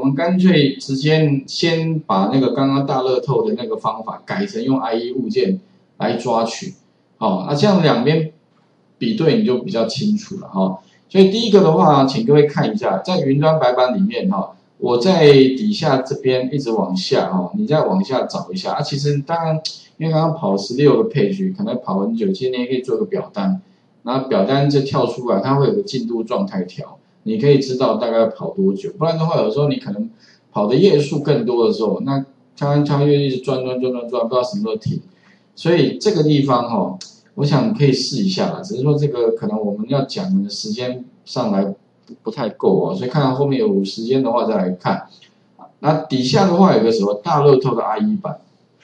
们干脆直接先把那个刚刚大乐透的那个方法改成用 IE 物件来抓取，好，这样两边比对你就比较清楚了哈。所以第一个的话，请各位看一下，在云端白板里面哈，我在底下这边一直往下哈，你再往下找一下其实当然，因为刚刚跑16个 page， 可能跑很久，其实你也可以做个表单，然后表单就跳出来，它会有个进度状态条，你可以知道大概跑多久。不然的话，有时候你可能跑的页数更多的时候，那它就一直转，不知道什么时候停。所以这个地方哈，我想可以试一下啦，只是说这个可能我们要讲的时间上来不太够所以看到后面有时间的话再来看。那底下的话有个什么大乐透的 IE 版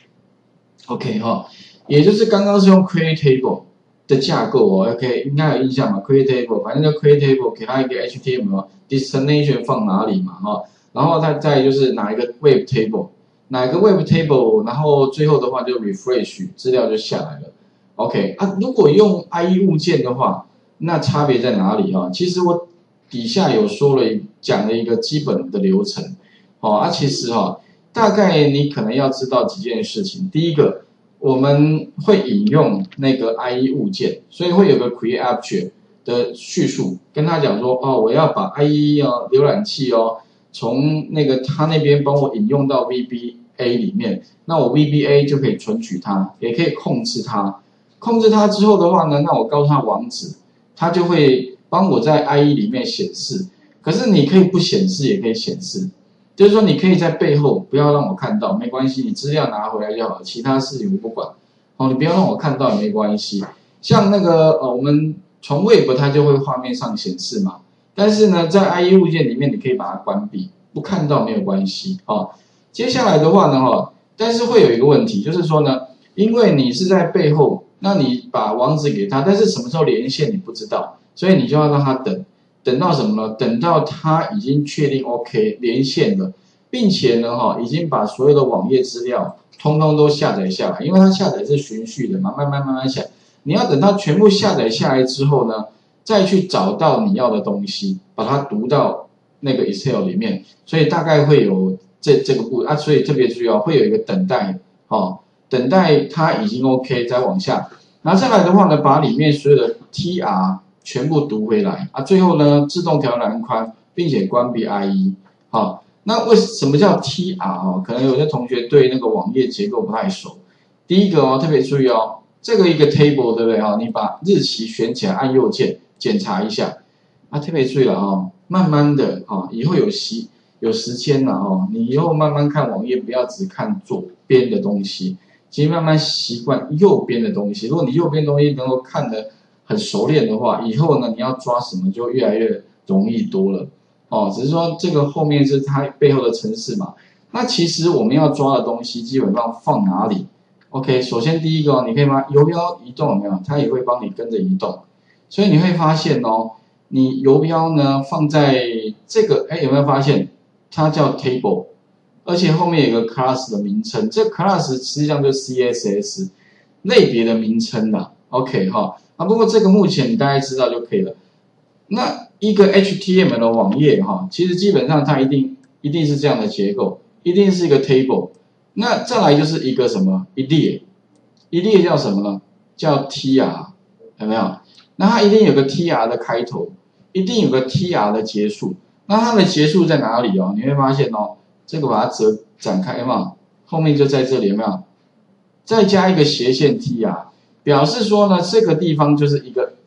，OK 也就是刚刚是用 Create Table 的架构OK 应该有印象嘛 ？Create Table 反正就 Create Table 给它一个 HTML destination 放哪里嘛然后它再就是哪一个 Web Table。哪个 Web Table， 然后最后的话就 refresh 资料就下来了。OK 如果用 IE 物件的话，那差别在哪里其实我底下有讲了一个基本的流程其实大概你可能要知道几件事情。第一个，我们会引用那个 IE 物件，所以会有个 create object 的叙述，跟他讲说我要把 IE 浏览器从那个他那边帮我引用到 VBA 里面，那我 VBA 就可以存取它，也可以控制它。控制它之后的话呢，那我告诉他网址，它就会帮我在 IE 里面显示。可是你可以不显示，也可以显示，就是说你可以在背后不要让我看到，没关系，你资料拿回来就好，其他事情我不管。你不要让我看到也没关系。像那个我们从 Web 它就会画面上显示嘛。但是呢，在 IE 物件里面，你可以把它关闭，不看到没有关系接下来的话呢但是会有一个问题，就是说呢，因为你是在背后，那你把网址给他，但是什么时候连线你不知道，所以你就要让他等到什么呢？等到他已经确定 OK 连线了，并且呢已经把所有的网页资料通通都下载下来，因为它下载是循序的嘛，慢慢下，你要等它全部下载下来之后呢，再去找到你要的东西，把它读到那个 Excel 里面，所以大概会有这个步所以特别注意会有一个等待等待它已经 OK 再往下，然后再来的话呢，把里面所有的 TR 全部读回来最后呢自动调栏宽，并且关闭 IE 那为什么叫 TR 可能有些同学对那个网页结构不太熟。第一个特别注意这个一个 table 对不对你把日期选起来，按右键检查一下特别注意了慢慢的以后有时间了你以后慢慢看网页，不要只看左边的东西，其实慢慢习惯右边的东西。如果你右边东西能够看得很熟练的话，以后呢你要抓什么就越来越容易多了只是说这个后面是它背后的程式嘛。那其实我们要抓的东西基本上放哪里 ？OK， 首先第一个你可以把游标移动有没有？它也会帮你跟着移动，所以你会发现你游标呢放在这个有没有发现它叫 table， 而且后面有个 class 的名称，这 class 实际上就是 CSS 类别的名称啦。OK 不过这个目前你大概知道就可以了。那一个 HTML 的网页其实基本上它一定是这样的结构，一定是一个 table。那再来就是一个什么一列叫什么呢？叫 TR， 有没有？那它一定有个 TR 的开头，一定有个 TR 的结束。那它的结束在哪里你会发现这个把它展开嘛，后面就在这里有没有？再加一个斜线 TR， 表示说呢这个地方就是一个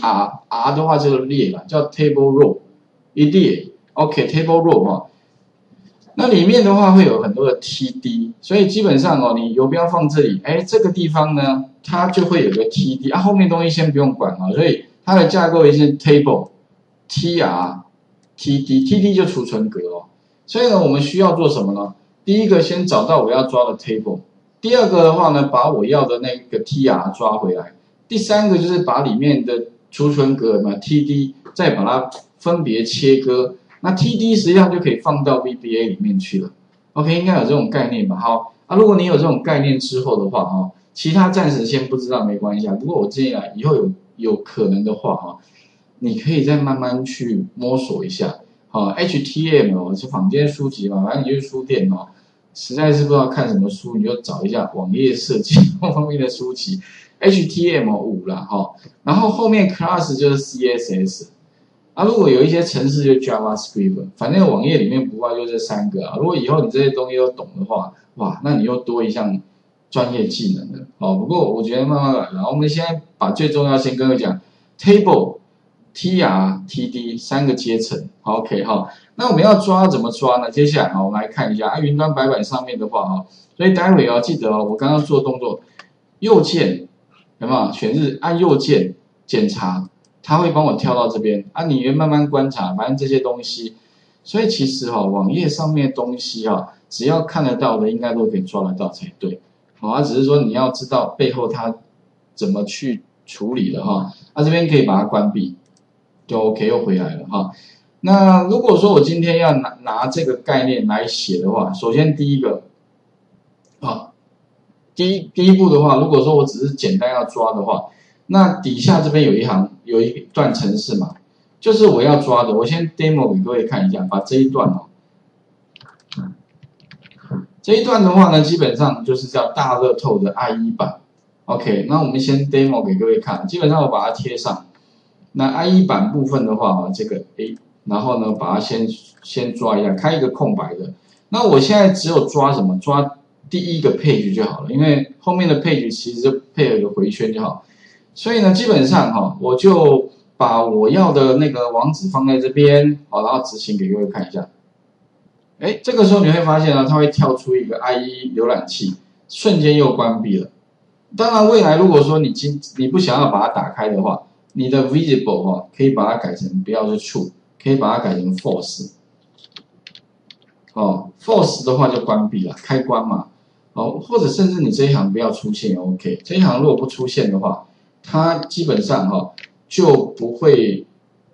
TR 的话就是列了，叫 table row 一列 OK table row 那里面的话会有很多的 TD， 所以基本上你游标放这里，这个地方呢它就会有个 TD 后面东西先不用管所以它的架构也是 table TR TD 就储存格所以呢我们需要做什么呢？第一个先找到我要抓的 table， 第二个的话呢把我要的那个 TR 抓回来，第三个就是把里面的储存格TD 再把它分别切割。那 TD 实际上就可以放到 VBA 里面去了 ，OK， 应该有这种概念吧？好如果你有这种概念之后的话其他暂时先不知道没关系不过我建议以后有可能的话你可以再慢慢去摸索一下 HTML 是坊间书籍嘛，反正你去书店哦，实在是不知道看什么书，你就找一下网页设计方面的书籍 ，HTML5 啦哈，然后后面 class 就是 CSS。啊，如果有一些程式就 JavaScript， 反正网页里面不外就这3个啊。如果以后你这些东西都懂的话，哇，那你又多一项专业技能了。不过我觉得慢慢来了。我们现在把最重要先跟各位讲 Table、TR、TD 3个阶层。OK 哈，那我们要抓怎么抓呢？接下来我们来看一下云端白板上面的话所以待会记得我刚刚做动作，右键有没有选日按右键检查。它会帮我跳到这边啊，你慢慢观察，反正这些东西，所以其实网页上面的东西只要看得到的，应该都可以抓得到才对。只是说你要知道背后它怎么去处理的这边可以把它关闭，就 OK 又回来了那如果说我今天要拿这个概念来写的话，首先第一个第一步的话，如果说我只是简单要抓的话。那底下这边有一段程式嘛，就是我要抓的。我先 demo 给各位看一下，把这一段这一段的话呢，基本上就是叫大乐透的 IE 版。OK， 那我们先 demo 给各位看，基本上我把它贴上。那 IE 版部分的话这个然后呢把它先抓一下，开一个空白的。那我现在只有抓什么？抓第一个 page 就好了，因为后面的 page 其实就配合一个回圈就好。所以呢，基本上我就把我要的那个网址放在这边，然后执行给各位看一下。这个时候你会发现它会跳出一个 IE 浏览器，瞬间又关闭了。当然，未来如果说你不想要把它打开的话，你的 visible 可以把它改成不要是 true， 可以把它改成 false。false 的话就关闭了，开关嘛。或者甚至你这一行不要出现 OK， 这一行如果不出现的话。它基本上就不会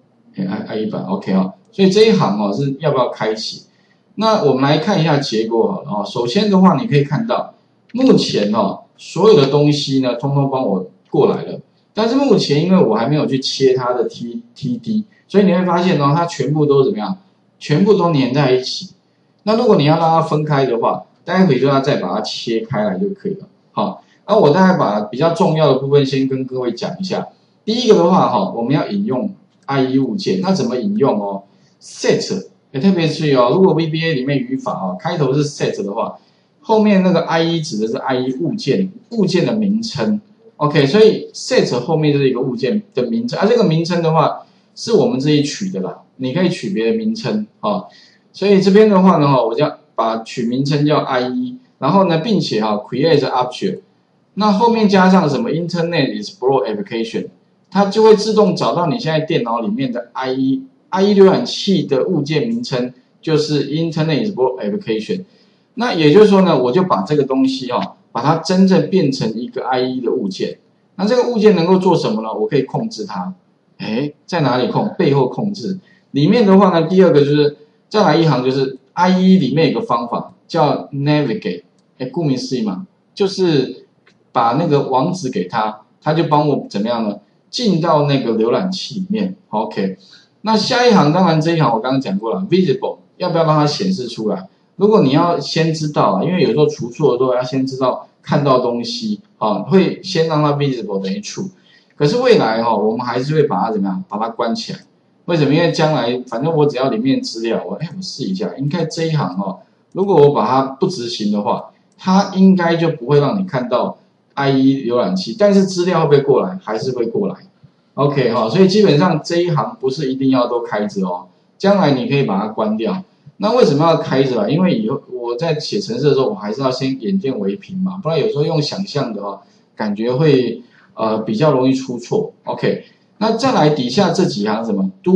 IE 版 OK 所以这一行是要不要开启？那我们来看一下结果好了首先的话，你可以看到目前所有的东西呢，通通帮我过来了。但是目前因为我还没有去切它的 TD， 所以你会发现它全部都怎么样？全部都粘在一起。那如果你要让它分开的话，待会就要再把它切开来就可以了。那我大概把比较重要的部分先跟各位讲一下。第一个的话我们要引用 IE 物件，那怎么引用set 特别注意如果 VBA 里面语法开头是 set 的话，后面那个 IE 指的是 IE 物件的名称。OK， 所以 set 后面就是一个物件的名称，这个名称的话是我们自己取的啦，你可以取别的名称所以这边的话呢我就要把取名称叫 IE， 然后呢并且create object。那后面加上什么 Internet Explorer Application， 它就会自动找到你现在电脑里面的 IE 浏览器的物件名称，就是 Internet Explorer Application。那也就是说呢，我就把这个东西把它真正变成一个 IE 的物件。那这个物件能够做什么呢？我可以控制它。在哪里控？背后控制。里面的话呢，第二个就是再来一行，就是 IE 里面有个方法叫 Navigate。顾名思义嘛，就是把那个网址给他，他就帮我怎么样呢？进到那个浏览器里面。OK， 那下一行当然这一行我刚刚讲过了 ，visible 要不要让它显示出来？如果你要先知道因为有时候除错的时候要先知道看到东西会先让它 visible 等于 true。可是未来我们还是会把它怎么样？把它关起来。为什么？因为将来反正我只要里面资料，我试一下，应该这一行如果我把它不执行的话，它应该就不会让你看到 IE 浏览器，但是资料会不会过来？还是会过来。OK 所以基本上这一行不是一定要都开着将来你可以把它关掉。那为什么要开着因为以后我在写程式的时候，我还是要先眼见为凭嘛，不然有时候用想象的感觉会比较容易出错。OK， 那再来底下这几行什么 do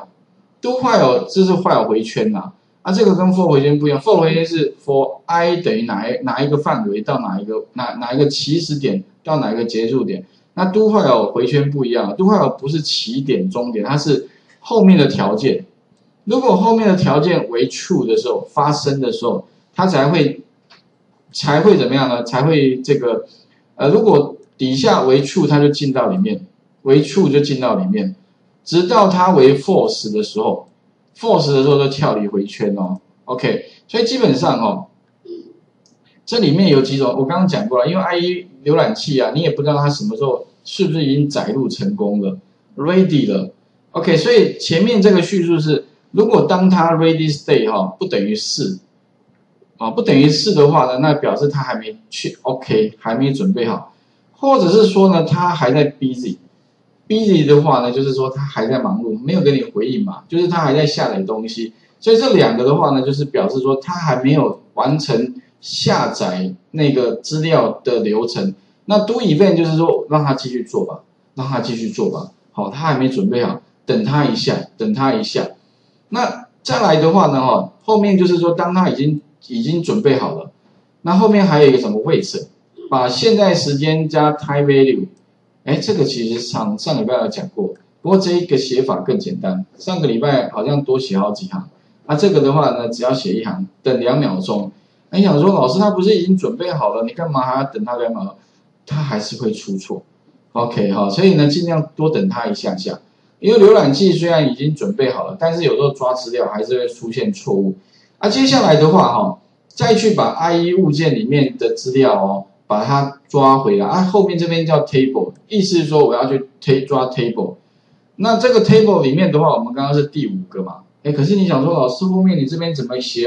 while 这是 while 回圈这个跟 for 回圈不一样 ，for 回圈是 for I 等于哪一个范围到哪一个起始点到哪一个结束点。那 do while 回圈不一样 ，do while 不是起点终点，它是后面的条件。如果后面的条件为 true 的时候，发生的时候，它才会怎么样呢？才会这个如果底下为 true， 它就进到里面，为 true 就进到里面，直到它为 false 的时候。 ，force 的时候就跳离回圈哦。OK， 所以基本上哦，这里面有几种，我刚刚讲过了，因为 IE 浏览器啊，你也不知道它什么时候是不是已经载入成功了 ，ready 了。OK， 所以前面这个叙述是，如果当它 ready state 哈不等于4，不等于4的话呢，那表示它还没去 OK， 还没准备好，或者是说呢，它还在 busy 的话呢，就是说它还在忙碌，没有给你回应嘛，就是它还在下载东西。所以这两个的话呢，就是表示说它还没有完成下载那个资料的流程。那 do event 就是说让它继续做吧，让它继续做吧。好，它还没准备好，等它一下，等它一下。那再来的话呢，后面就是说当它已经准备好了，那后面还有一个什么位置，把现在时间加 time value。这个其实上礼拜有讲过，不过这一个写法更简单。上个礼拜好像多写好几行，这个的话呢，只要写一行，等2秒钟。你想说老师他不是已经准备好了，你干嘛还要等他2秒钟？他还是会出错。OK 哈，所以呢，尽量多等他一下下，因为浏览器虽然已经准备好了，但是有时候抓资料还是会出现错误。接下来的话再去把 IE 物件里面的资料把它抓回来后面这边叫 table， 意思是说我要去抓 table。那这个 table 里面的话，我们刚刚是第5个嘛，可是你想说老师后面你这边怎么写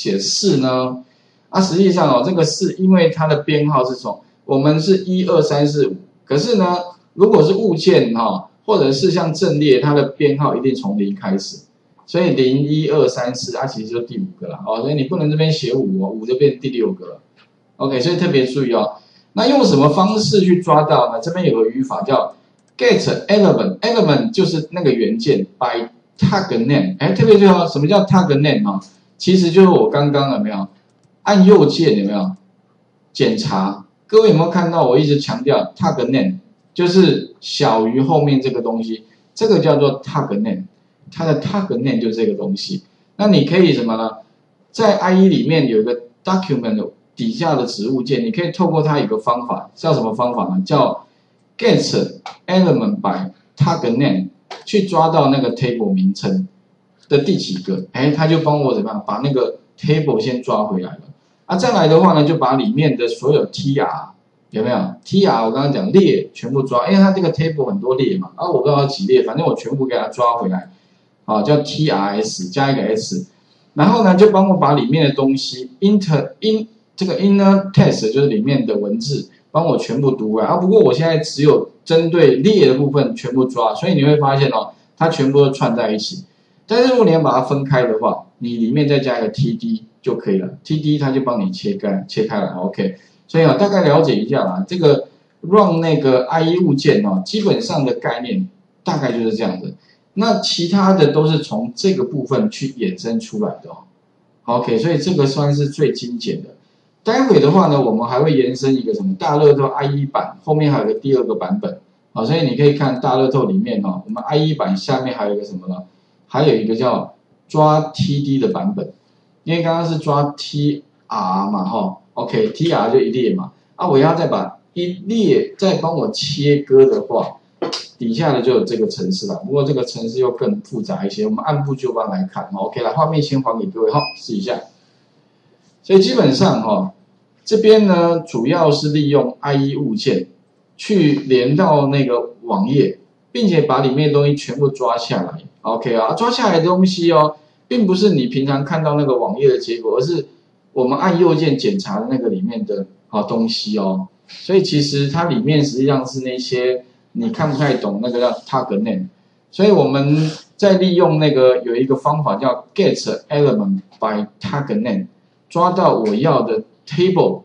4呢？实际上这个4因为它的编号是从我们是1、2、3、4、5，可是呢，如果是物件或者是像阵列，它的编号一定从0开始，所以0、1、2、3、4，其实就第5个了所以你不能这边写5就变第6个了。OK， 所以特别注意那用什么方式去抓到呢？这边有个语法叫 get element 就是那个元件 by tag name。特别注意什么叫 tag name 其实就是我刚刚有没有按右键有没有检查？各位有没有看到我一直强调 tag name 就是小于后面这个东西，这个叫做 tag name， 它的 tag name 就是这个东西。那你可以什么呢？在 IE 里面有一个 document。底下的子物件，你可以透过它有个方法，叫什么方法呢？叫 get element by tag name 去抓到那个 table 名称的第几个，它就帮我怎么样把那个 table 先抓回来了。再来的话呢，就把里面的所有 tr 有没有 tr 我刚刚讲列全部抓，因为它这个 table 很多列嘛，我不知道几列，反正我全部给它抓回来，叫 trs 加一个 s， 然后呢就帮我把里面的东西这个 inner text 就是里面的文字，帮我全部读回来不过我现在只有针对列的部分全部抓，所以你会发现它全部都串在一起。但是如果你要把它分开的话，你里面再加一个 td 就可以了 ，td 它就帮你切开来 ，OK。所以大概了解一下这个 run 那个 IE 物件基本上的概念大概就是这样子。那其他的都是从这个部分去衍生出来的OK， 所以这个算是最精简的。待会的话呢，我们还会延伸一个什么大乐透 IE 版，后面还有个第2个版本所以你可以看大乐透里面我们 IE 版下面还有一个什么呢？还有一个叫抓 TD 的版本，因为刚刚是抓 TR 嘛OK TR 就一列嘛我要再把一列再帮我切割的话，底下的就有这个程式了。不过这个程式又更复杂一些，我们按部就班来看OK， 来画面先还给各位试一下。所以基本上这边呢主要是利用 IE 物件去连到那个网页，并且把里面的东西全部抓下来 OK 抓下来的东西并不是你平常看到那个网页的结果，而是我们按右键检查的那个里面的东西所以其实它里面实际上是那些你看不太懂那个叫 tag name， 所以我们在利用那个有一个方法叫 get element by tag name， 抓到我要的 table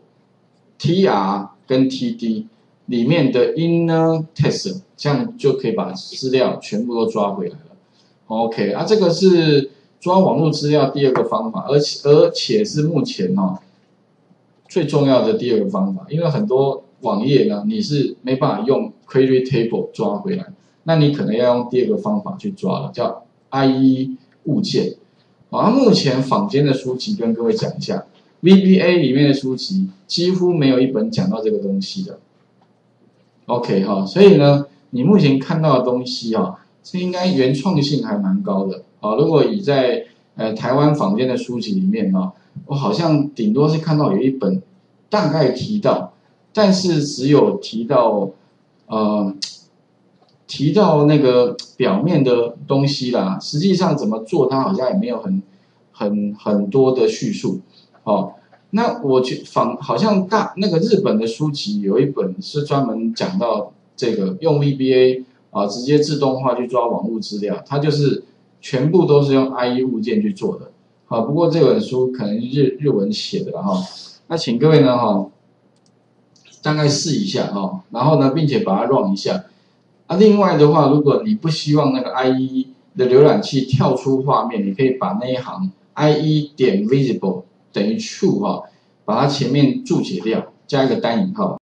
tr 跟 td 里面的 inner text， 这样就可以把资料全部都抓回来了 OK 这个是抓网络资料第2个方法，而且是目前最重要的第2个方法，因为很多网页呢你是没办法用 query table 抓回来，那你可能要用第2个方法去抓了，叫 IE 物件目前坊间的书籍跟各位讲一下， VBA 里面的书籍几乎没有一本讲到这个东西的 OK 所以呢你目前看到的东西这应该原创性还蛮高的啊。如果以在台湾坊间的书籍里面啊，我好像顶多是看到有一本大概提到，但是只有提到那个表面的东西啦，实际上怎么做，它好像也没有很多的叙述哦。那我好像那个日本的书籍有一本是专门讲到这个用 VBA 啊直接自动化去抓网络资料，它就是全部都是用 IE 物件去做的。好，不过这本书可能日文写的哈，那请各位呢哈，大概试一下哈，然后呢，并且把它 run 一下。啊，另外的话，如果你不希望那个 IE 的浏览器跳出画面，你可以把那一行 IE 点 visible 等于 true 哈，把它前面注解掉，加一个单引号。